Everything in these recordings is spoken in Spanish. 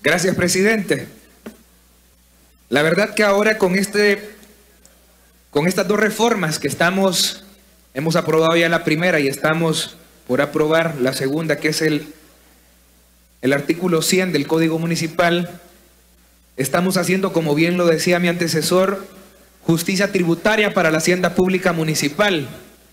Gracias, presidente. La verdad que ahora con estas dos reformas que hemos aprobado ya la primera y estamos por aprobar la segunda, que es el artículo 100 del Código Municipal, estamos haciendo, como bien lo decía mi antecesor, justicia tributaria para la hacienda pública municipal.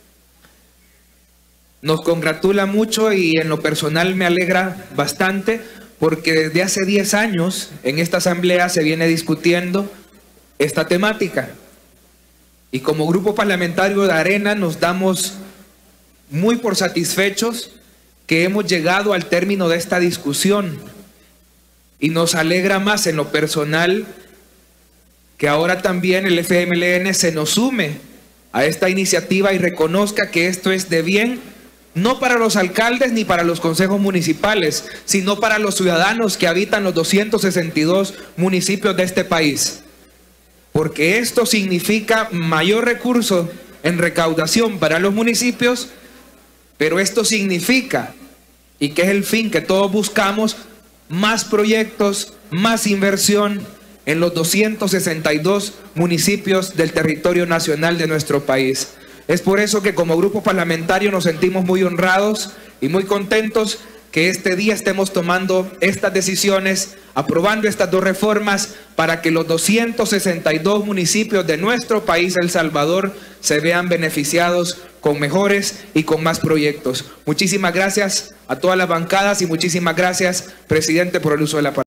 Nos congratula mucho y en lo personal me alegra bastante, porque desde hace 10 años en esta asamblea se viene discutiendo esta temática. Y como grupo parlamentario de Arena nos damos muy por satisfechos que hemos llegado al término de esta discusión. Y nos alegra más en lo personal que ahora también el FMLN se nos sume a esta iniciativa y reconozca que esto es de bien, no para los alcaldes ni para los consejos municipales, sino para los ciudadanos que habitan los 262 municipios de este país. Porque esto significa mayor recurso en recaudación para los municipios, pero esto significa, y que es el fin que todos buscamos, más proyectos, más inversión en los 262 municipios del territorio nacional de nuestro país. Es por eso que como grupo parlamentario nos sentimos muy honrados y muy contentos que este día estemos tomando estas decisiones, aprobando estas dos reformas para que los 262 municipios de nuestro país, El Salvador, se vean beneficiados con mejores y con más proyectos. Muchísimas gracias a todas las bancadas y muchísimas gracias, presidente, por el uso de la palabra.